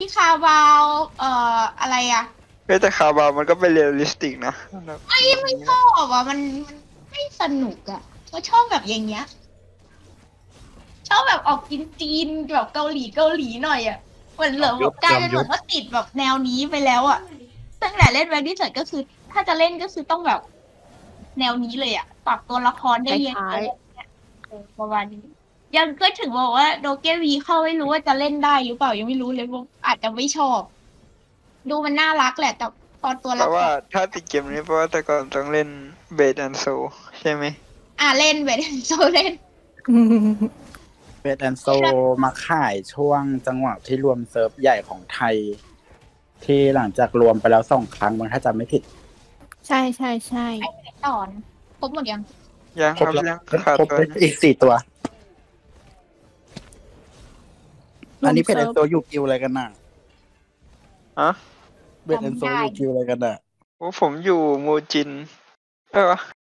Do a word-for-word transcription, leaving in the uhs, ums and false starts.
ที่คาบาวเอ่ออะไรอ่ะเฮ้ยแต่คาบาวมันก็เป็นเรียลลิสติกนะไม่ไม่ชอบอ่ะมันมันไม่สนุกอ่ะก็ชอบแบบอย่างเงี้ยชอบแบบออกจีนจีนแบบเกาหลีเกาหลีหน่อยอ่ะเหมือนเหลือแบบกลายเป็นเหมือนว่าติดแบบแนวนี้ไปแล้วอ่ะตั้งแต่เล่นแวนดี้เสร็จก็คือ ถ้าจะเล่นก็คือต้องแบบ แนวนี้เลยอ่ะปรับตัวละครคได้เยอะล้ายๆประมาณนี้ยังก็ถึงบอกว่าโดเกวีเข้าไม่รู้ว่าจะเล่นได้หรือเปล่ายังไม่รู้เลยว่าอาจจะไม่ชอบ ดูมันน่ารักแหละแต่พอตัวแปลละคว่าร ถ้าติดเกมนี้เพราะว่าแต่ก่อนต้องเล่นเบดแอนโซใช่ไหมอ่ะเล่นเบดโซเล่นเวทแอนโซมาขายช่วงจังหวะที่รวมเซิร์ฟใหญ่ของไทย ที่หลังจากรวมไปแล้วสองครั้งมันถ้าจำไม่ผิดๆใช่ใช่ใช่ไอ้ไหนต่อนะครบหมดยังยังคครรับบ แล้วยังขาดครบตัวไปนะอีกสี่ตัวรวมอันนี้เพจเซิแอร์นฟโซอยู่กิวอะไรกันน่ะอะเวทแอนโซอยู่กิวอะไรกันน่ะโอ้ผมอยู่มูจินใช่ปะ